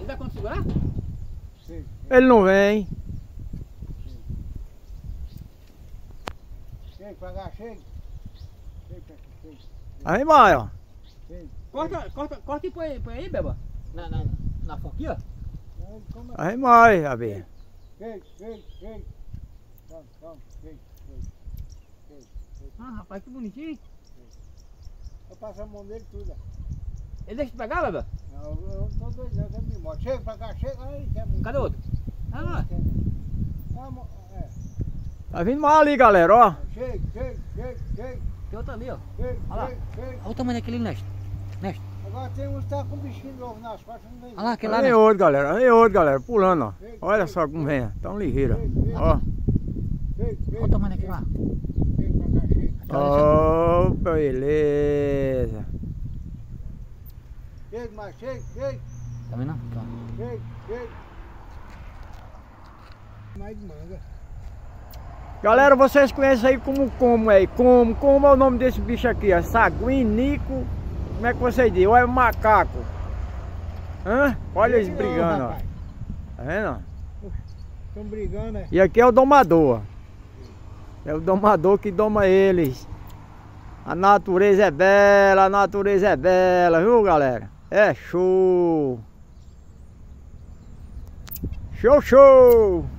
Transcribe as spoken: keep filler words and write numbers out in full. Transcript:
dá conta de segurar? Sim. Ele não vem. Chega pra cá, chega. Chega pra cá, chega. Aí vai, ó. Chega. Corta, corta, corta e põe, põe aí, Beba. Na, na, na foquinha, ó. Aí, como é? Aí vai, Abel. Chega, chega, chega. Toma, toma, chega, chega. Chega, chega. Ah, rapaz, que bonitinho. Eu passo a mão nele tudo, ó. Ele deixa de pegar, Beba? Não, eu não tô doido, não, eu me moto. Chega pra cá, chega. Aí, quer muito. Cadê o outro? Ah lá. Quer muito. Ah, mo- é. Tá vindo mais ali, galera, ó. Chega, chega, chega, chega. Tem outro ali, ó. Chega, Olha lá. chega, chega. Olha o tamanho daquele Neste. Neste. Agora tem uns que tá com bichinho novo nas costas, não vem. Olha lá, aquele lá, Aí Neste. outro, galera. Aí outro, galera. Pulando, ó. Olha só como vem. Tão ligeira. Ó. Chega, chega. Olha o tamanho daquele lá. Chega pra cá, chega. Opa, beleza. Chega, mais, chega, chega. Tá vendo? Aqui, ó. Chega, chega. Mais de manga. Galera, vocês conhecem aí como como aí? Como? Como é o nome desse bicho aqui? É saguinico? Como é que vocês dizem? Ou é macaco? Hã? Olha eles brigando, ó. Tá vendo? Estão brigando, né? E aqui é o domador. É o domador que doma eles. A natureza é bela, a natureza é bela, viu, galera? É show! Show, show!